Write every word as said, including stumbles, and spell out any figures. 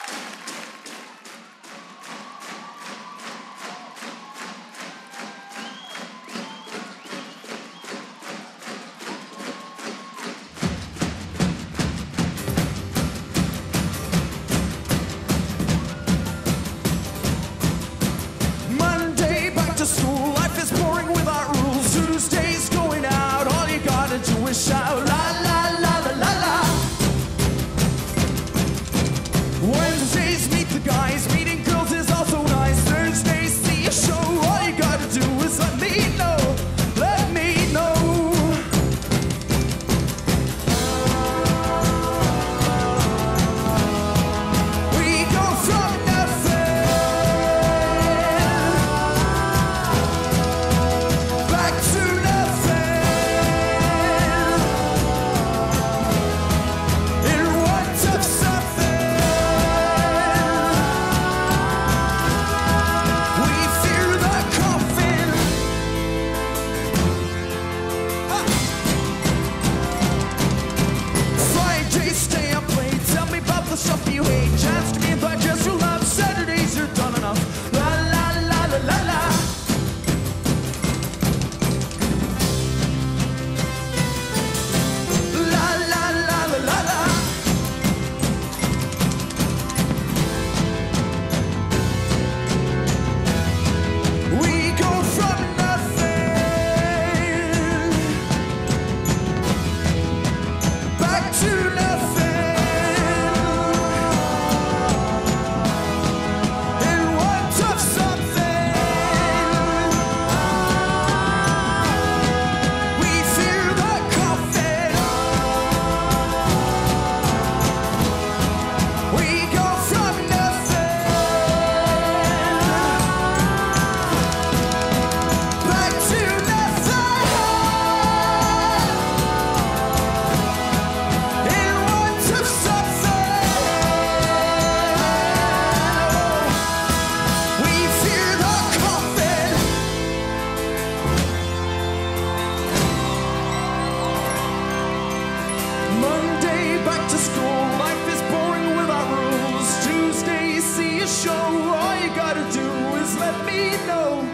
Shout la la la la la la. Wednesdays meet the guys, meeting girls is also nice. Thursdays see a show, all you gotta do is let me know, let me know. We go from nothing back to nothing. Stuff you hate, just me but just your love. Saturdays are done enough. La la la la la la. La la la la la la. We go from nothing back to nothing. Monday back to school, life is boring without rules. Tuesday see a show, all you gotta do is let me know.